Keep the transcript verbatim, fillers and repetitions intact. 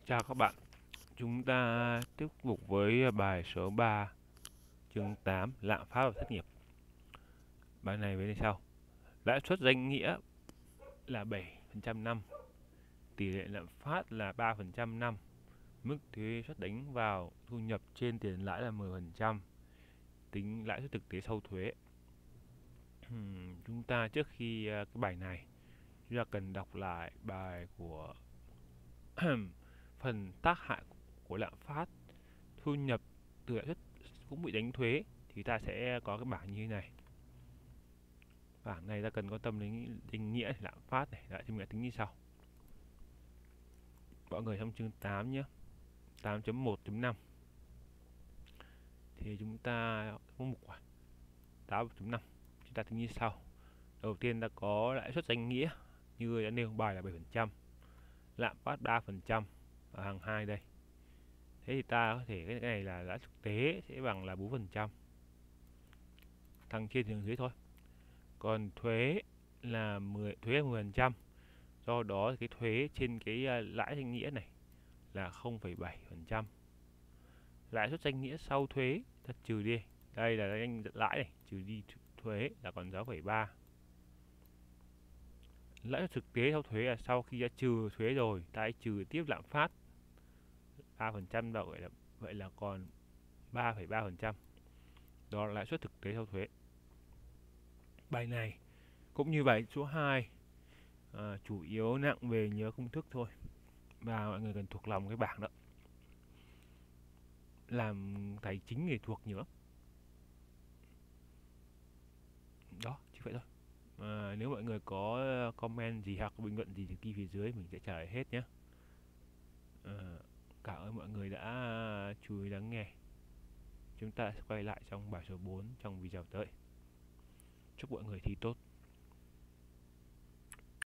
Chào các bạn, chúng ta tiếp tục với bài số ba, chương tám, lạm phát và thất nghiệp. Bài này với sau. Lãi suất danh nghĩa là bảy phần trăm năm, tỷ lệ lạm phát là ba phần trăm năm, mức thuế suất đánh vào thu nhập trên tiền lãi là mười phần trăm, tính lãi suất thực tế sau thuế. Chúng ta trước khi cái bài này, chúng ta cần đọc lại bài của phần tác hại của lạm phát, thu nhập từ lãi suất cũng bị đánh thuế, thì ta sẽ có cái bảng như thế này. Bảng này ta cần quan tâm đến định nghĩa lạm phát này, lại thêm nghĩa tính như sau. Mọi người trong chương tám nhé, tám chấm một chấm năm thì chúng ta có mục tám chấm năm, chúng ta tính như sau. Đầu tiên ta có lãi suất danh nghĩa như đã nêu bài là bảy phần trăm, lạm phát ba phần trăm ở hàng hai đây. Thế thì ta có thể cái này là lãi thực tế sẽ bằng là bốn phần trăm, thằng trên thường dưới thôi. Còn thuế là mười, thuế là mười phần trăm, do đó cái thuế trên cái lãi danh nghĩa này là không phẩy bảy phần trăm. Lãi suất danh nghĩa sau thuế ta trừ đi, đây là danh lãi này, trừ đi thuế là còn sáu phẩy ba. Lãi suất thực tế sau thuế là sau khi đã trừ thuế rồi, ta hãy trừ tiếp lạm phát ba phần trăm, vậy là vậy là còn ba phẩy ba phần trăm. Đó là lãi suất thực tế sau thuế. Bài này cũng như bài số hai, à, chủ yếu nặng về nhớ công thức thôi, và mọi người cần thuộc lòng cái bảng đó. Làm tài chính nghề thuộc nhiều lắm. Đó, chỉ vậy thôi. À, nếu mọi người có comment gì hoặc bình luận gì thì ghi phía dưới, mình sẽ trả lời hết nhé. À, cảm ơn mọi người đã chú ý lắng nghe. Chúng ta sẽ quay lại trong bài số bốn trong video tới. Chúc mọi người thi tốt.